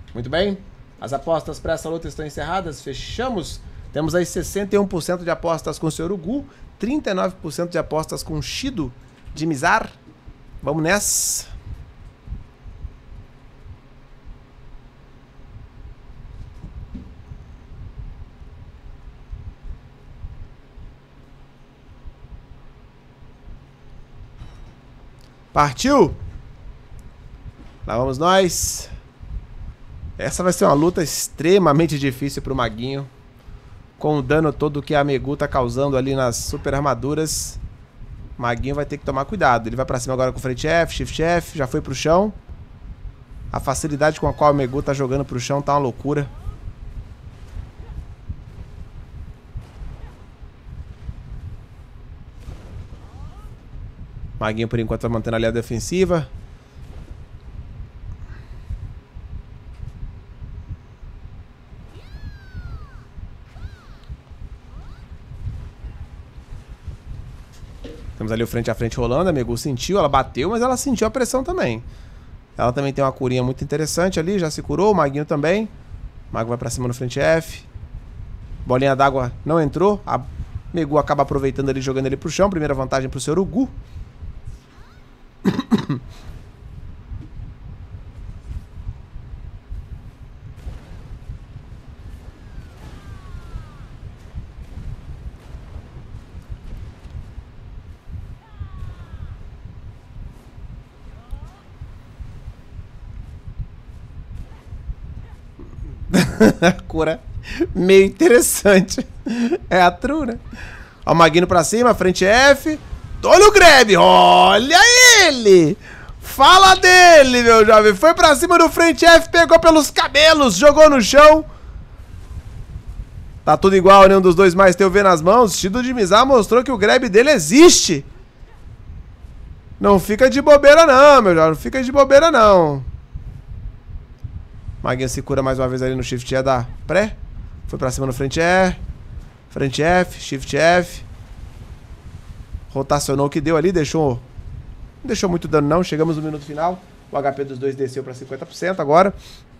Muito bem. As apostas para essa luta estão encerradas. Fechamos. Temos aí 61% de apostas com o Sr. Ugu, 39% de apostas com Shido de Mizar. Vamos nessa. Partiu! Lá vamos nós. Essa vai ser uma luta extremamente difícil pro Maguinho. Com o dano todo que a Megu tá causando ali nas super armaduras. O Maguinho vai ter que tomar cuidado. Ele vai pra cima agora com frente F, shift F. Já foi pro chão. A facilidade com a qual a Megu tá jogando pro chão tá uma loucura. Maguinho por enquanto vai mantendo ali a defensiva. Temos ali o frente a frente rolando. A Megu sentiu, ela bateu, mas ela sentiu a pressão também. Ela também tem uma curinha muito interessante ali, já se curou. O Maguinho também. O Mago vai pra cima no frente F. Bolinha d'água não entrou. A Megu acaba aproveitando ali, jogando ele pro chão. Primeira vantagem pro Sr. Ugu. Cura meio interessante. É a true, né? Ó, o Maguinho pra cima, frente F. Olha o grab, olha ele! Fala dele, meu jovem. Foi pra cima do frente F, pegou pelos cabelos, jogou no chão. Tá tudo igual, nenhum dos dois mais tem o V nas mãos. Shido de Mizar mostrou que o grab dele existe. Não fica de bobeira não, meu jovem. Não fica de bobeira não. Maguinho se cura mais uma vez ali no shift E da pré. Foi pra cima no frente E. Frente F, shift F. Rotacionou o que deu ali, deixou... Não deixou muito dano não, chegamos no minuto final. O HP dos dois desceu pra 50% agora.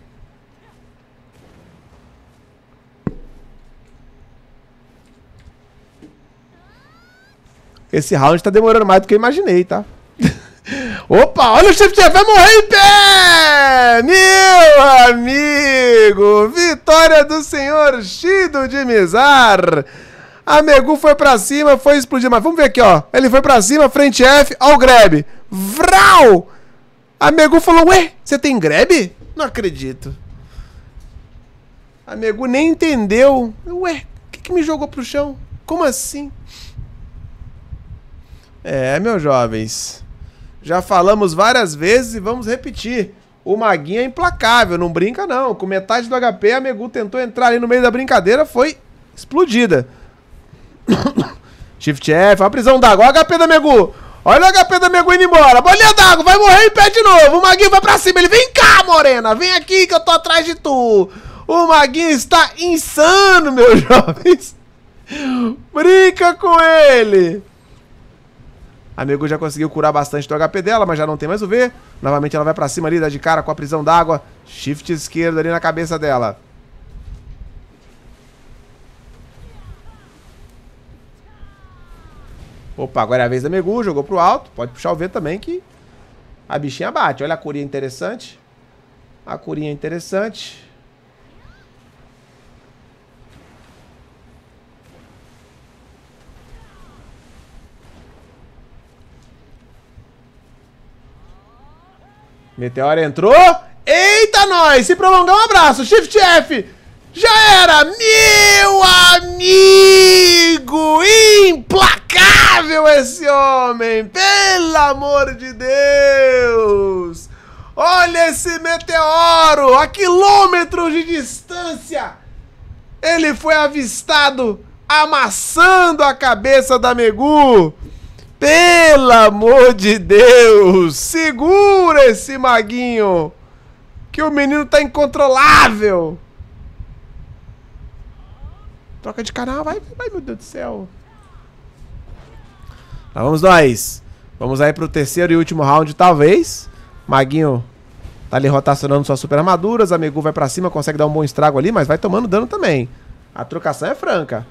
Esse round tá demorando mais do que eu imaginei, tá? Opa, olha o shift F, vai morrer em pé! Meu amigo! Vitória do senhor Shido de Mizar! A Megu foi pra cima, foi explodir. Mas vamos ver aqui, ó. Ele foi pra cima, frente F, ó o grab. Vral! A Megu falou, ué, você tem grab? Não acredito. A Megu nem entendeu. Ué, o que me jogou pro chão? Como assim? É, meus jovens. Já falamos várias vezes e vamos repetir. O Maguinho é implacável, não brinca não. Com metade do HP, a Megu tentou entrar ali no meio da brincadeira, foi explodida. Shift F, a prisão d'água, olha o HP da Megu. Olha o HP da Megu indo embora. Bolinha d'água, vai morrer em pé de novo. O Maguinho vai pra cima, ele vem cá, morena. Vem aqui que eu tô atrás de tu. O Maguinho está insano, meus jovens. Brinca com ele. A Megu já conseguiu curar bastante do HP dela, mas já não tem mais o V. Novamente ela vai pra cima ali, dá de cara com a prisão d'água. Shift esquerdo ali na cabeça dela. Opa, agora é a vez da Megu, jogou pro alto. Pode puxar o V também que a bichinha bate. Olha a curinha interessante. A curinha interessante. Meteora entrou. Eita, nós! Se prolongar, um abraço. Shift F. Já era. Meu amigo. Implacável esse homem. Pelo amor de Deus. Olha esse meteoro. A quilômetros de distância. Ele foi avistado amassando a cabeça da Megu. Pelo amor de Deus! Segura esse Maguinho! Que o menino tá incontrolável! Troca de canal, vai, meu Deus do céu! Lá vamos nós! Vamos aí pro terceiro e último round, talvez. Maguinho Tá ali rotacionando suas super armaduras. A Megu vai pra cima, consegue dar um bom estrago ali, mas vai tomando dano também. A trocação é franca.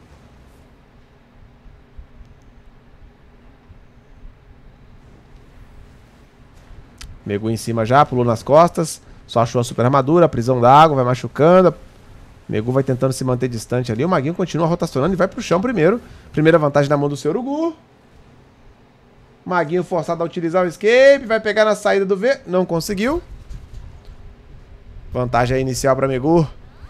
Megu em cima já, pulou nas costas. Só achou a super armadura, prisão da água, vai machucando. Megu vai tentando se manter distante ali. O Maguinho continua rotacionando e vai pro chão primeiro. Primeira vantagem na mão do seu Urugu. Maguinho forçado a utilizar o escape. Vai pegar na saída do V. Não conseguiu. Vantagem inicial pra Megu.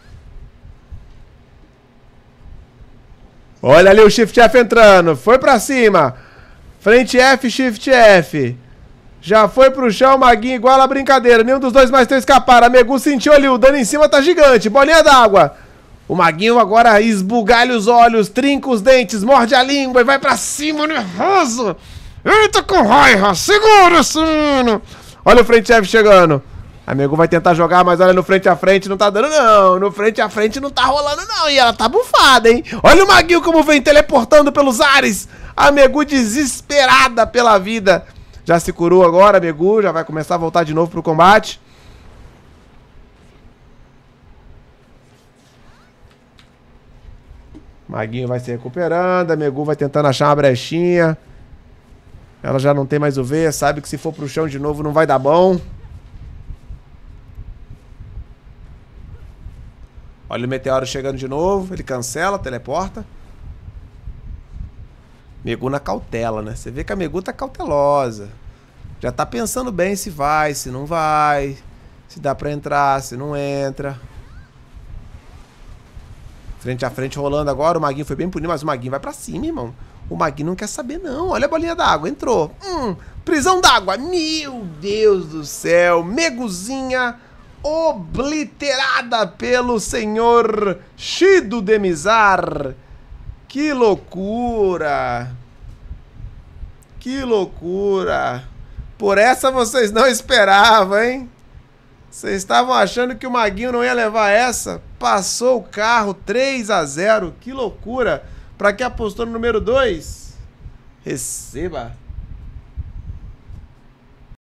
Olha ali o Shift F entrando. Foi pra cima. Frente F, Shift F. Já foi pro chão, Maguinho igual a brincadeira. Nenhum dos dois mais três escaparam. A Megu sentiu ali, o dano em cima tá gigante. Bolinha d'água. O Maguinho agora esbugalha os olhos, trinca os dentes, morde a língua e vai pra cima, nervoso. Eita com raiva, segura esse menino. Olha o frente F chegando. A Megu vai tentar jogar, mas olha no frente a frente, não tá dando não. No frente a frente não tá rolando não. E ela tá bufada, hein. Olha o Maguinho como vem teleportando pelos ares. A Megu desesperada pela vida. Já se curou agora, a Megu já vai começar a voltar de novo pro combate. Maguinho vai se recuperando, a Megu vai tentando achar uma brechinha. Ela já não tem mais o V, sabe que se for pro chão de novo não vai dar bom. Olha o meteoro chegando de novo, ele cancela, teleporta. Megu na cautela, né? Você vê que a Megu tá cautelosa. Já tá pensando bem se vai, se não vai. Se dá pra entrar, se não entra. Frente a frente rolando agora. O Maguinho foi bem punido, mas o Maguinho vai pra cima, irmão. O Maguinho não quer saber, não. Olha a bolinha d'água, entrou. Prisão d'água. Meu Deus do céu. Meguzinha obliterada pelo senhor Shido Demizar. Que loucura! Que loucura! Por essa vocês não esperavam, hein? Vocês estavam achando que o Maguinho não ia levar essa? Passou o carro 3-0. Que loucura! Pra que apostou no número 2? Receba!